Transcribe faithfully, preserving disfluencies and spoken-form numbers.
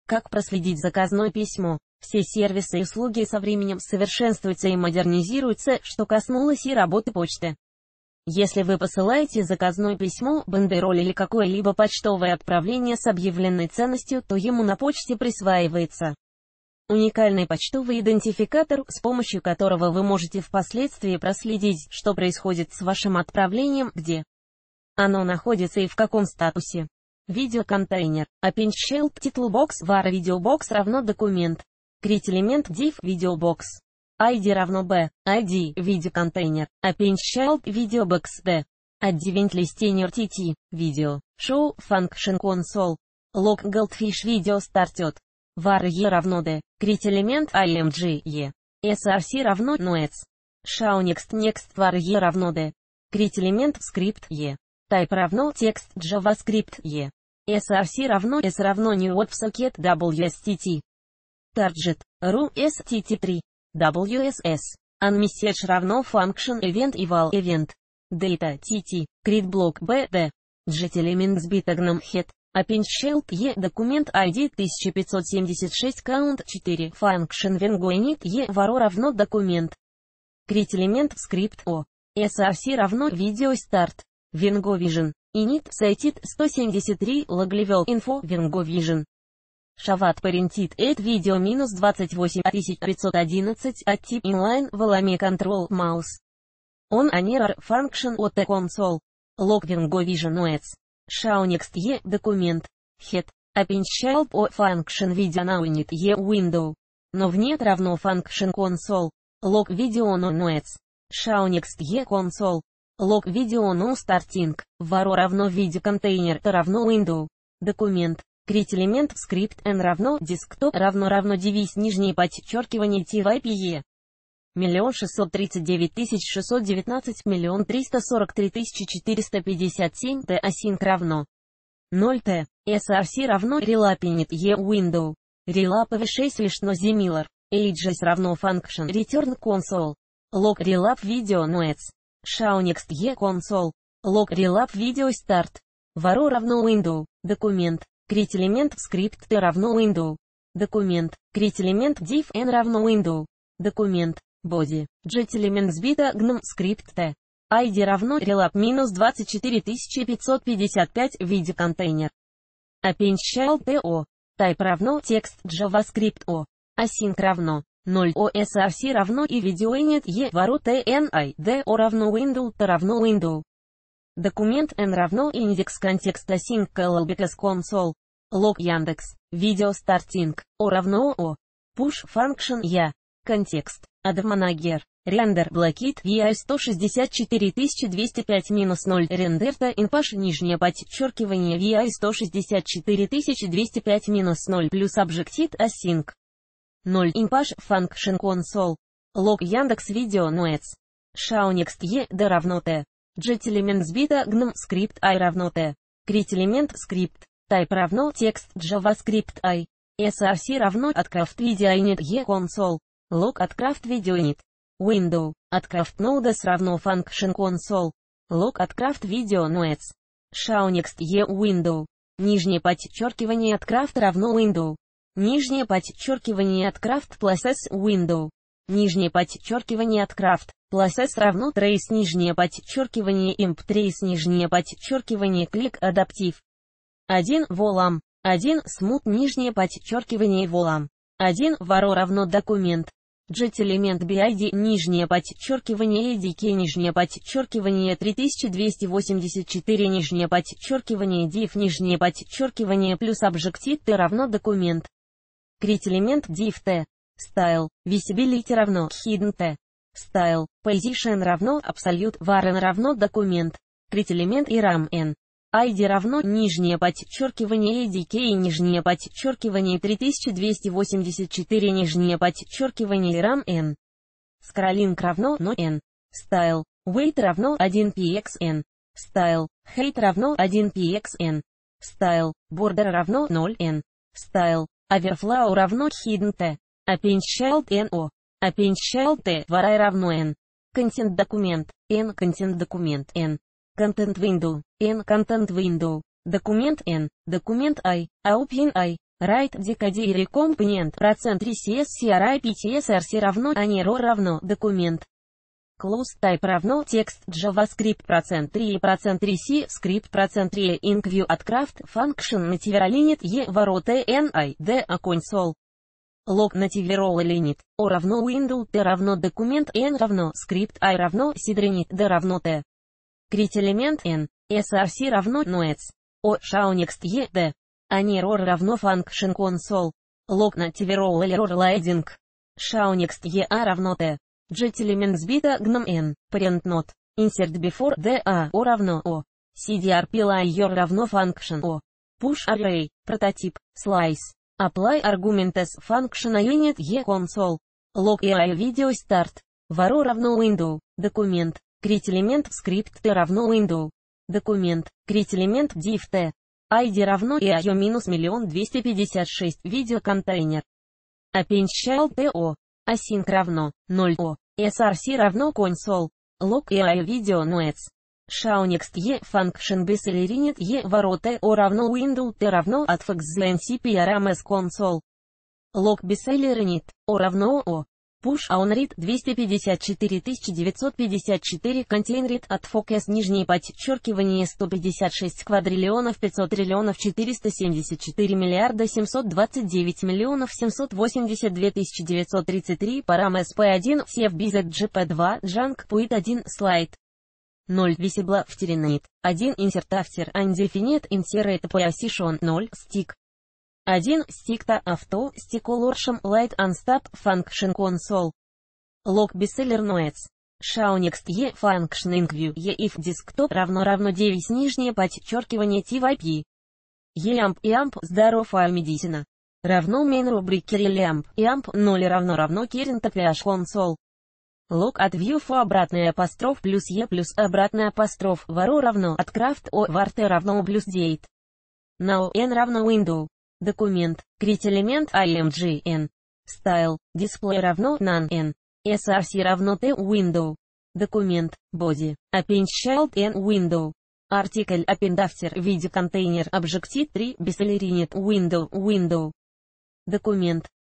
Как проследить заказное письмо? Все сервисы и услуги со временем совершенствуются и модернизируются, что коснулось и работы почты. Если вы посылаете заказное письмо, бандероль или какое-либо почтовое отправление с объявленной ценностью, то ему на почте присваивается уникальный почтовый идентификатор, с помощью которого вы можете впоследствии проследить, что происходит с вашим отправлением, где оно находится и в каком статусе. Видеоконтейнер. Append Child Title Box var VideoBox равно документ. Create элемент div VideoBox. ай ди равно b. ай ди видеоконтейнер. Append Child VideoBox d. Add event listener tt. Video. Show Function Console. Log Goldfish Video Started. var e равно d. Create элемент img e. src равно noets. Show next next var e равно d. Create элемент script e. Type равно текст JavaScript e. src равно s равно new WebSocket wstt. Target. ru stt три. wss. Unmessage равно function event eval event. Data tt. Create block bd. Get element с bitagном head. Append child e. Документ ай ди тысяча пятьсот семьдесят шесть count четыре. Function vengo init e. Varo равно документ. Create элемент script o. src равно video start. Vengo vision. Init cited сто семьдесят три log level info Vengo vision. Шават parented at video минус двадцать восемь тысяч пятьсот одиннадцать at tip inline волами control mouse. On an error function от console. Log Vengo vision noets. Show next e. Документ. Head. Append child o function video now init e window. Но вnet равно function console. Log video no noets. Show next e console. Log video no starting. Varo равно видеоконтейнер то равно window. Документ. Create элемент script n равно desktop равно равно device нижнее подчеркивание type. Миллион шестьсот тридцать девять тысяч шестьсот девятнадцать миллион триста сорок три тысячи четыреста пятьдесят семь t async равно ноль t. src равно relap init e window. Relap v шесть лишь но similar. Ages равно function return console. Log relap video noets. Show next e console. Log relap video start. Varo равно window. Документ. Create элемент script t равно window. Документ. Create элемент div n равно window. Документ. Body. Get элемент с bitagном script t. ай ди равно relap минус двадцать четыре тысячи пятьсот пятьдесят пять видеоконтейнер. Append child to. Type равно текст JavaScript o. Async равно ноль o. src равно и video init e. Varo tnid o равно window t равно window. Документ n равно индекс контекст async callbacks console. Log Яндекс. Video starting. O равно o. Push function я. Контекст. Admanager. Render блокит ви ай сто шестьдесят четыре тысячи двести пять минус ноль. Рендерта инпаш нижнее подчеркивание ви ай сто шестьдесят четыре тысячи двести пять минус ноль плюс объектит async. ноль инпаш function console. Log Яндекс Видео noets. Show next e. d равно t. Get элемент с bitagном script i равно t. Create элемент script. Type равно текст JavaScript i. src равно atcraft video init e console. Log atcraft video init. Window. Atcraft nodes равно function console. Log atcraft video noets. Show next e window. Нижнее подчеркивание atcraft равно window. Нижнее подчеркивание atcraft plus s window. Нижнее подчеркивание atcraft plus s равно trace нижнее подчеркивание imp trace нижнее подчеркивание click adaptive. один volam. один smooth нижнее подчеркивание volam. один varo равно документ. Get элемент bid нижнее подчеркивание adk нижнее подчеркивание три тысячи двести восемьдесят четыре нижнее подчеркивание div нижнее подчеркивание плюс объектит t равно документ. Create элемент div t. Style. Visibility равно hidden t. Style. Position равно absolute var n равно документ. Create элемент iram n. ай ди равно нижнее подчеркивание adk нижнее подчеркивание три тысячи двести восемьдесят четыре нижнее подчеркивание iram n. Scrolling равно no n. Style. Weight равно один pxn. Style. Height равно один pxn. Style. Border равно ноль n. Style. Overflow равно hidden t. Append child no. Append child t. var равно n. Content документ. n. Content документ n. Content window. n. Content window. Документ n. Документ i. Open i. Write decodere компонент процент rcs cri ptsrc равно anero равно документ. Close type равно текст JavaScript процент три процент rc script процент три incview от craft function native line e ворота ni d a console. Log native role line o равно window t равно документ n равно script I равно sidrenit d равно t. Crit элемент n src равно noets o shownext e d. Anero равно function console. Log native role error loading. Shownext e a равно t. Jet element сбита гном n. Parent not. Insert before d a o равно o. cdrp layer равно function o. Push array. Прототип. Slice. Apply arguments function unit e console. Log ai video start. Varo равно window. Документ. Crit элемент script t равно window. Документ. Crit элемент div t. ай ди равно io минус миллион двести пятьдесят шесть видеоконтейнер. Append child to. Async равно ноль o. src равно console. Log ai video noets. Shownext e function bclerinit e ворота o равно window t равно atfxznc prms console. Log bclerinit o равно o. Push onRead двести пятьдесят четыре тысячи девятьсот пятьдесят четыре контейнерит от focus нижнее подчеркивание сто пятьдесят шесть квадриллионов пятьсот триллионов четыреста семьдесят четыре миллиарда семьсот двадцать девять миллионов семьсот восемьдесят две тысячи девятьсот тридцать три парам эс пи один севбизет джп два junk puit один слайд. ноль visible втеринает. один insert after undefined insert position ноль stick. один Stick авто Stick light unstop function console. Log bestseller noets. Shownext e function incview e if desktop равно равно девять нижнее подчеркивание typ. elamp eamp здоров медицина. Равно main рубрики elamp eamp ноль равно равно current page console. Log от view for обратная апостроф плюс e плюс обратная апостроф варо равно от craft o var t равно плюс date. Now n равно window. Документ. Crit элемент img n. Style. Display равно none n. src равно t window. Документ. Body. Append child n window. Article append after виде контейнер Objective три bclerinit window window. Документ.